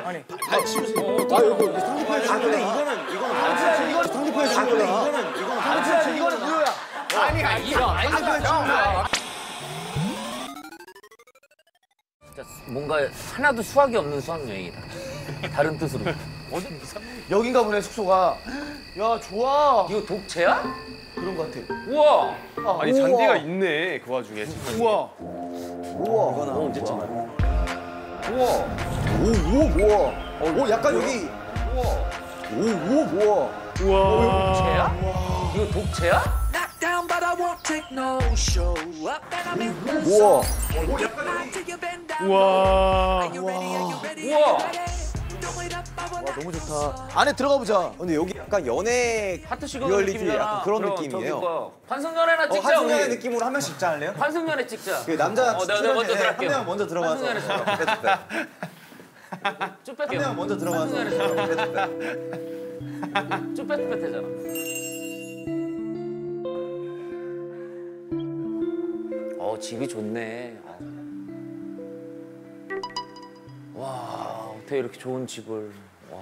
아니. 이거 상대편에 주는 거야. 이거는 상대편에 주는 거야. 이거는 무효야. 아니야, 이거 아니야. 진짜 뭔가 하나도 수학이 없는 수학여행이다. 다른 뜻으로. 어디 여긴가 보네 숙소가. 야 좋아. 이거 독채야? 그런 것 같아. 우와. 아니 잔디가 있네 그 와중에. 우와. 이거는 언제쯤? 우와. 오 약간 여기. 우와. 오 뭐야? 우와. 독채야? 이거 독채야? 우와. 우와. 우와. 와 너무 좋다. 안에 들어가 보자. 근데 여기 약간 연애 하트 시그널 리얼리티 느낌이잖아. 약간 그런 그럼 느낌이에요. 저기 뭐야. 환승연애나 찍자. 한승연애 우리. 느낌으로 한 명씩 찍자 할래요? 환승연애 찍자. 그 남자 내가 먼저 들어갈게요. 한명 먼저 들어가서. 환승연애 쭉 뺄게요. 한명 먼저 들어가서. 쭉 뺐잖아. 집이 좋네. 와, 어떻게 이렇게 좋은 집을. 와.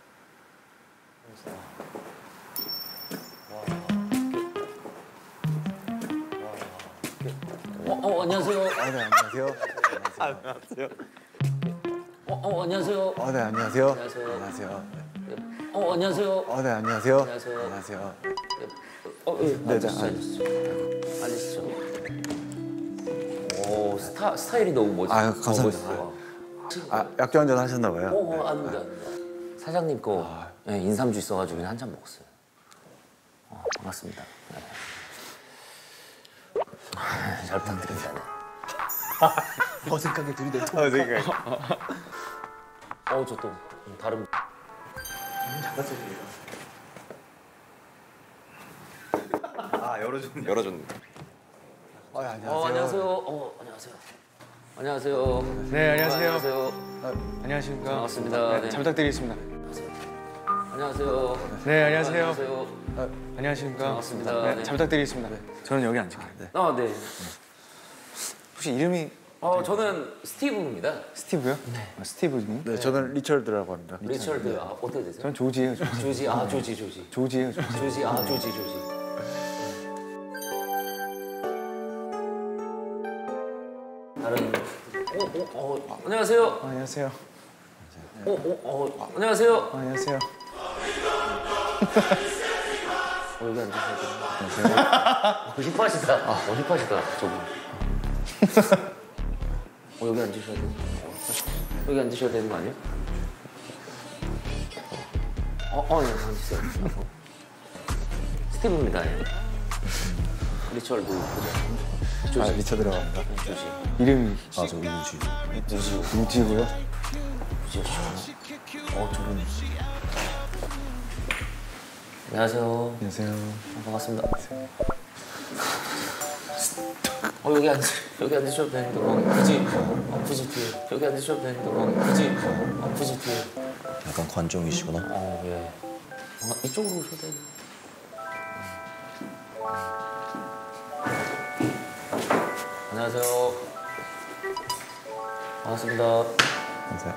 안녕하세요. 네 안녕하세요. 안녕하세요. 네 안녕하세요. 안녕하세요. 안녕하세요. 안녕하세요. 안녕하세요. 네 안녕하세요. 안녕하세요. 네, 앉으시죠. 오, 스타일이 너무 멋있어. 아유, 감사합니다. 멋있어. 약주 한잔 하셨나 봐요. 아닙니다. 사장님 거 인삼주 있어가지고 그냥 한 잔 먹었어요. 반갑습니다. 잘 부탁드립니다. 어색하게 둘이 내 통. 저 또 다른. 열어줬네. 안녕하세요. 안녕하세요. 안녕하세요. 네 안녕하세요. 안녕하세요. 안녕하십니까. 반갑습니다. 잘 부탁드리겠습니다. 안녕하세요. 네 안녕하세요. 안녕하세요. 안녕하십니까. 반갑습니다. 네, 네. 잘 부탁드리겠습니다. 저는 여기 앉을게요. 네. 네. 혹시 이름이 저는 스티브입니다. 스티브요? 네. 스티브님? 네 저는 리처드라고 합니다. 리처드. 어떻게 되세요? 저는 조지예요. 조지. 조지예요. 조지. 다른. 안녕하세요. 안녕하세요. 안녕하세요. 안녕하세요. 여기 앉으셔야 돼요. 힙하시다. 저분. 여기 앉으셔야 돼요. 여기 앉으셔야 되는 거 아니에요? 네, 앉으세요. 스티브입니다. 예. 리처드. 조지. 리처드라고 합니다. 조지. 이름이 저 우주. 우지고요. 저분. 안녕하세요. 안녕하세요. 반갑습니다. 여기 앉으셔도 되는데 굳이 뒤에. 여기 앉으셔도 되는데 굳이 뒤에. 약간 관종이시구나. 예. 이쪽으로 오셔도 돼요. 안녕하세요. 반갑습니다. 안녕하세요.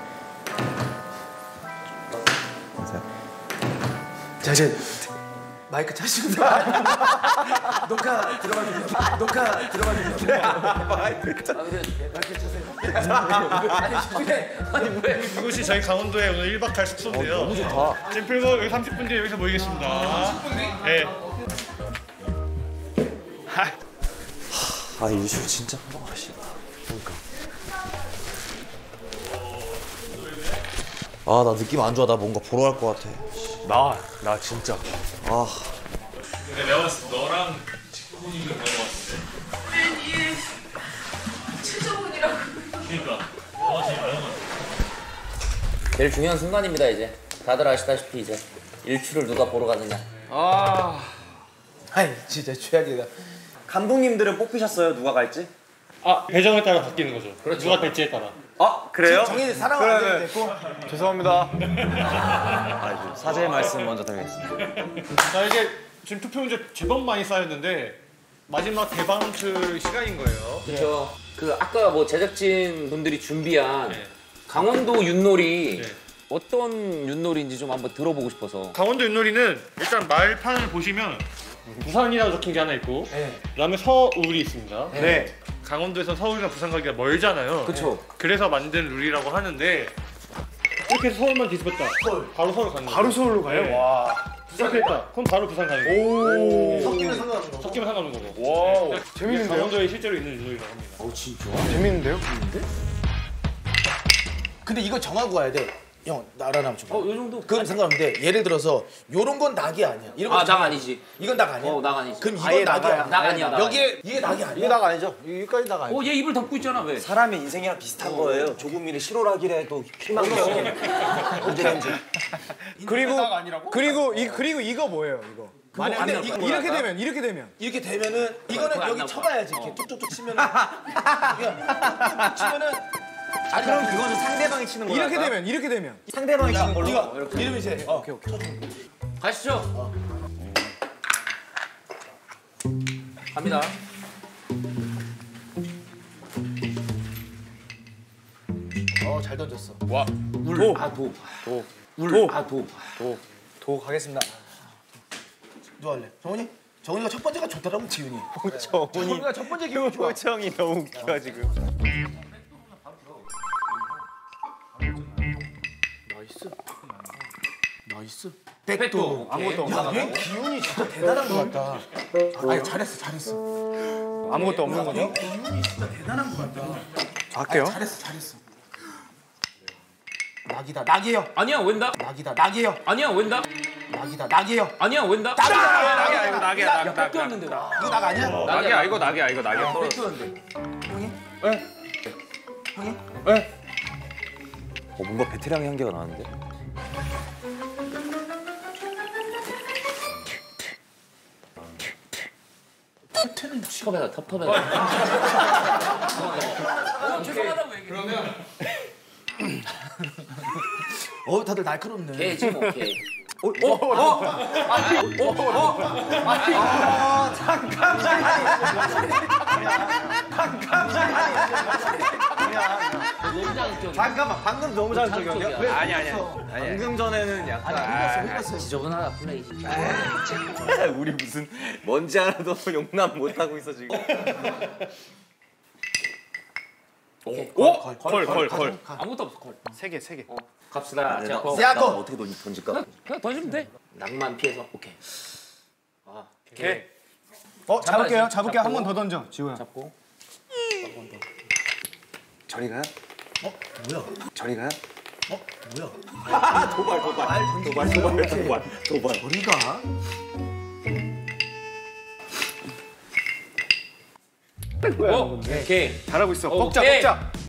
자 이제 마이크 차십니다. 녹화 들어가는 게. 마이크 차세요. 아니 왜? 이곳이 저희 강원도에 오늘 1박 할 숙소인데요. 너무 좋다. 찜필고 여기 30분 뒤에 여기서 모이겠습니다. 30분 뒤? 네. 이슈 진짜 하시다. 그러니까. 나 느낌 안 좋아. 나 뭔가 보러 갈 것 같아. 나 진짜. 근데 내가 봤을 때 너랑 직분이를 보는 것 같은데. 맨 최저분이라고. 그러니까 너가 제일 많은 것 같아. 제일 중요한 순간입니다. 이제 다들 아시다시피 이제 일출을 누가 보러 가느냐. 아이 진짜 최악이다. 감독님들은 뽑히셨어요? 누가 갈지? 배정에 따라 바뀌는 거죠. 그렇죠. 누가 될지에 따라. 그래요? 정인이 사람 안 되면 됐고. 죄송합니다. 사죄의 말씀 먼저 드리겠습니다. 자 이제 지금 투표 문제 제법 많이 쌓였는데 마지막 대방출 시간인 거예요. 그렇죠. 그 아까 뭐 제작진 분들이 준비한 네. 강원도 윷놀이 네. 어떤 윷놀이인지 좀 한번 들어보고 싶어서. 강원도 윷놀이는 일단 말판을 보시면 부산이라고 적힌 게 하나 있고 그다음에 서울이 있습니다. 네. 강원도에서 서울이나 부산 가기가 멀잖아요. 그쵸. 그래서 만든 룰이라고 하는데 이렇게 해서 서울만 뒤집었다. 바로 서울 가는 거예요. 바로 서울로 가요? 네. 와. 이렇게 했다. 그럼 바로 부산 가는 거예요. 오. 섞이면 상관없는 거. 섞이면 상관없는 거고. 와우. 이게 재밌는데요? 강원도에 실제로 있는 윷놀이라고 합니다. 재밌는데요? 근데 이거 정하고 가야 돼. 형 나랑 한번 줘. 요 정도. 그건 상관없는데 예를 들어서 요런 건 낙이 아니야. 이런 건 낙 아니지. 이건 낙 아니야. 낙 아니지. 그럼 이건 낙이야. 낙 아니야. 낙 여기에 이게 낙이 아니야. 이게 나가 아니죠? 여기까지 나가 아니죠? 얘 입을 덮고 있잖아 왜? 사람의 인생이랑 비슷한 거예요. 조금 일에 실오라기래도 희망이 언제든지. 그리고 이거 뭐예요? 이거. 근데 이렇게 되면 이렇게 되면은 이거는 그거 안 여기 나올 쳐봐야지. 이렇게 툭툭툭 치면은 툭툭 치면은 아 그럼 그거는 상대방이 치는 거야. 이렇게 되면 상대방이 치는 걸로. 이거 이러면 이제 오케이. 가시죠. 갑니다. 잘 던졌어. 울. 아 도. 울. 아 도. 도 가겠습니다. 누가 할래? 정훈이? 정훈이가 첫 번째가 좋더라고 지훈이. 정훈이가 첫 번째 기분 좋아. 표정이 너무 웃겨 지금. 나이스. 백도. 아무것도 없는 야, 얘 기운이 진짜 대단한 것 같다. 아니 잘했어. 아무것도 없는 거죠? 기운이 진짜 대단한 것 같다. 할게요. 잘했어. 낙이다. 낙이에요. 아니야 웬다. 낙이다. 낙이에요. 아니야 웬다. 낙이다. 낙이에요. 아니야 웬다. 낙이다. 이거 낙이야. 야 뺏겼는데 나. 이거 낙 아니야? 낙이야. 이거 낙이야. 뺏겼는데. 뭔가 베테랑의 향기가 나는데? 텁텁하다 텁텁하다. 죄송하다고 얘기해. 그러면 다들 날카롭네. 개지 뭐 개. 잠깐만 방금 너무 자극적이었냐? 자극적이야. 아니. 방금 전에는 약간 지저분하다 플레이. 우리 무슨 먼지 하나도 용납 못 하고 있어 지금. 걸. 아무것도 없어 걸. 세 개. 갑시다. 제가 거. 야, 거. 어떻게 던질까? 그냥 던지면 돼. 낭만 피해서 오케이. 오케이. 잡을게요. 잡을게요. 한 번 더 던져. 지호야. 잡고. 저리 가요? 뭐야? 저리 가요? 뭐야? 도발. 우리가 오케이. 잘하고 있어. 오케이. 꺾자.